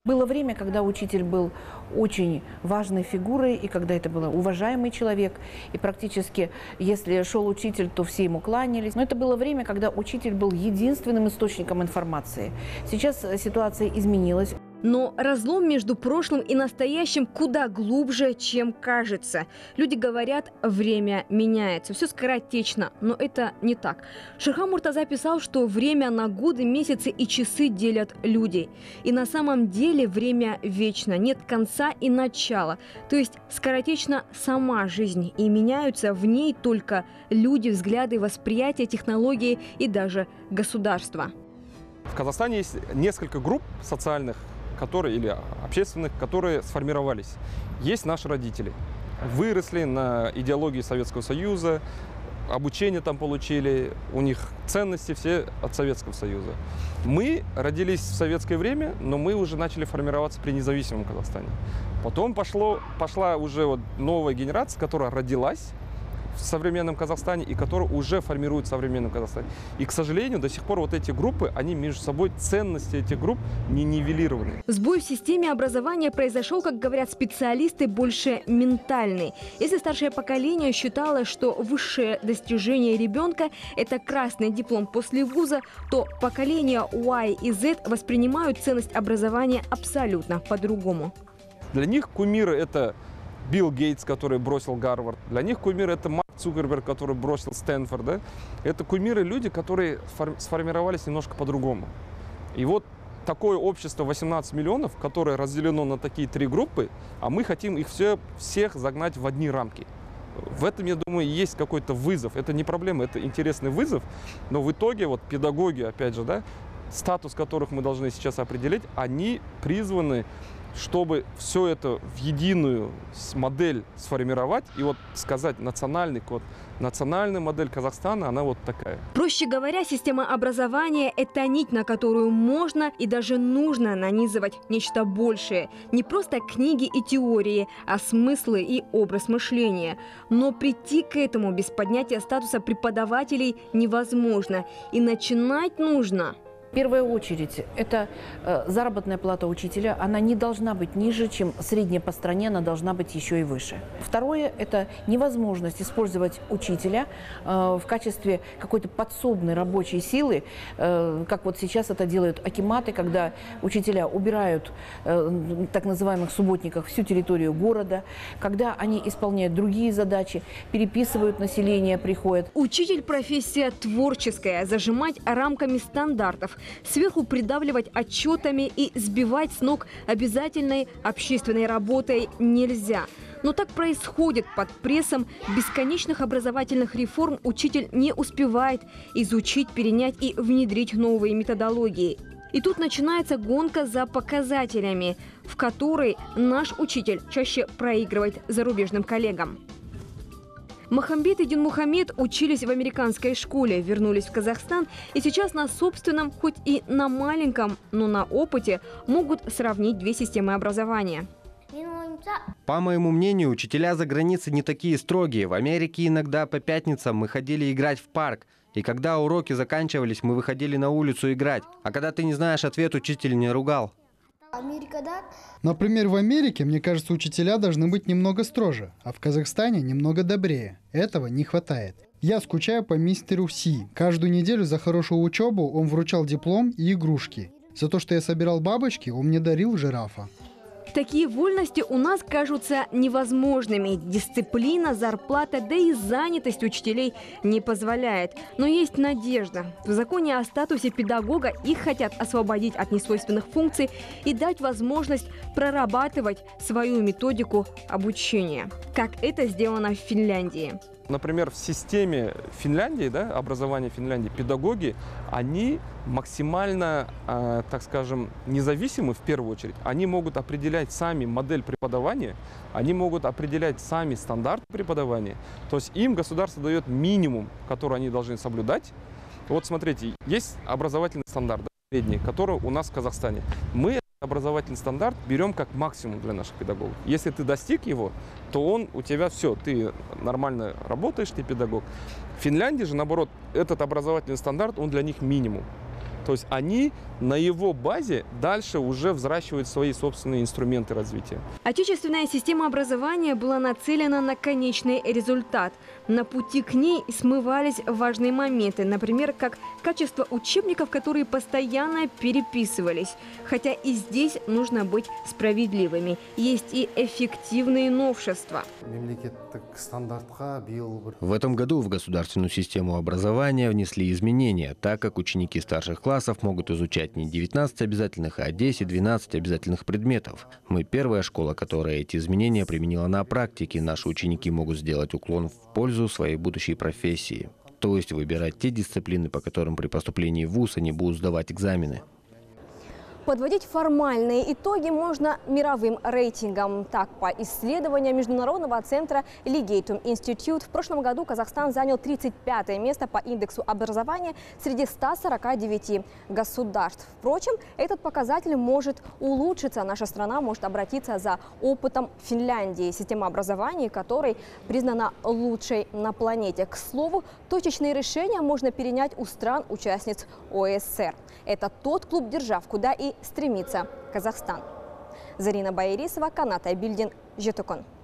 Было время, когда учитель был очень важной фигурой, и когда это был уважаемый человек, и практически, если шел учитель, то все ему кланялись. Но это было время, когда учитель был единственным источником информации. Сейчас ситуация изменилась. Но разлом между прошлым и настоящим куда глубже, чем кажется. Люди говорят, время меняется, все скоротечно, но это не так. Шерхан Муртаза писал, что время на годы, месяцы и часы делят люди. И на самом деле время вечно, нет конца и начала. То есть скоротечна сама жизнь, и меняются в ней только люди, взгляды, восприятия, технологии и даже государства. В Казахстане есть несколько групп социальных, или общественных, которые сформировались. Есть наши родители. Выросли на идеологии Советского Союза, обучение там получили, у них ценности все от Советского Союза. Мы родились в советское время, но мы уже начали формироваться при независимом Казахстане. Потом пошла уже вот новая генерация, которая родилась в современном Казахстане и который уже формирует в современном Казахстане. И, к сожалению, до сих пор вот эти группы, они между собой, ценности этих групп не нивелированы. Сбой в системе образования произошел, как говорят специалисты, больше ментальный. Если старшее поколение считало, что высшее достижение ребенка – это красный диплом после вуза, то поколение Y и Z воспринимают ценность образования абсолютно по-другому. Для них кумиры – это Билл Гейтс, который бросил Гарвард. Для них кумиры – это Марк Цукерберг, который бросил Стэнфорд. Да? Это кумиры люди, которые сформировались немножко по-другому. И вот такое общество 18 миллионов, которое разделено на такие три группы, а мы хотим их всех загнать в одни рамки. В этом, я думаю, есть какой-то вызов. Это не проблема, это интересный вызов. Но в итоге вот педагоги, опять же, да, статус которых мы должны сейчас определить, они призваны, чтобы все это в единую модель сформировать и вот сказать национальный код. Национальная модель Казахстана, она вот такая. Проще говоря, система образования – это нить, на которую можно и даже нужно нанизывать нечто большее. Не просто книги и теории, а смыслы и образ мышления. Но прийти к этому без поднятия статуса преподавателей невозможно. И начинать нужно. В первую очередь, это заработная плата учителя, она не должна быть ниже, чем средняя по стране, она должна быть еще и выше. Второе, это невозможность использовать учителя в качестве какой-то подсобной рабочей силы, как вот сейчас это делают акиматы, когда учителя убирают так называемых субботников всю территорию города, когда они исполняют другие задачи, переписывают население, приходят. Учитель – профессия творческая, зажимать рамками стандартов, сверху придавливать отчетами и сбивать с ног обязательной общественной работой нельзя. Но так происходит под прессом бесконечных образовательных реформ. Учитель не успевает изучить, перенять и внедрить новые методологии. И тут начинается гонка за показателями, в которой наш учитель чаще проигрывает зарубежным коллегам. Махамбет и Динмухамед учились в американской школе, вернулись в Казахстан и сейчас на собственном, хоть и на маленьком, но на опыте могут сравнить две системы образования. По моему мнению, учителя за границей не такие строгие. В Америке иногда по пятницам мы ходили играть в парк. И когда уроки заканчивались, мы выходили на улицу играть. А когда ты не знаешь ответ, учитель не ругал. Например, в Америке, мне кажется, учителя должны быть немного строже, а в Казахстане немного добрее. Этого не хватает. Я скучаю по мистеру Си. Каждую неделю за хорошую учебу он вручал диплом и игрушки. За то, что я собирал бабочки, он мне дарил жирафа. Такие вольности у нас кажутся невозможными. Дисциплина, зарплата, да и занятость учителей не позволяет. Но есть надежда. В законе о статусе педагога их хотят освободить от несвойственных функций и дать возможность прорабатывать свою методику обучения. Как это сделано в Финляндии. Например, в системе Финляндии, да, образования Финляндии, педагоги, они максимально, так скажем, независимы в первую очередь. Они могут определять сами модель преподавания, они могут определять сами стандарты преподавания. То есть им государство дает минимум, который они должны соблюдать. Вот смотрите, есть образовательный стандарт, да, средний, который у нас в Казахстане. Мы образовательный стандарт берем как максимум для наших педагогов. Если ты достиг его, то он у тебя все, ты нормально работаешь, ты педагог. В Финляндии же, наоборот, этот образовательный стандарт, он для них минимум. То есть они на его базе дальше уже взращивают свои собственные инструменты развития. Отечественная система образования была нацелена на конечный результат. На пути к ней смывались важные моменты, например, как качество учебников, которые постоянно переписывались. Хотя и здесь нужно быть справедливыми. Есть и эффективные новшества. В этом году в государственную систему образования внесли изменения, так как ученики старших классов могут изучать не 19 обязательных, а 10-12 обязательных предметов. Мы первая школа, которая эти изменения применила на практике. Наши ученики могут сделать уклон в пользу своей будущей профессии. То есть выбирать те дисциплины, по которым при поступлении в вуз они будут сдавать экзамены. Подводить формальные итоги можно мировым рейтингом. Так, по исследованию Международного центра Legatum Institute, в прошлом году Казахстан занял 35-е место по индексу образования среди 149 государств. Впрочем, этот показатель может улучшиться. Наша страна может обратиться за опытом Финляндии, система образования которой признана лучшей на планете. К слову, точечные решения можно перенять у стран-участниц ОСР. Это тот клуб держав, куда и стремится Казахстан. Зарина Байрисова, Канат Айбильдин, Жетокон.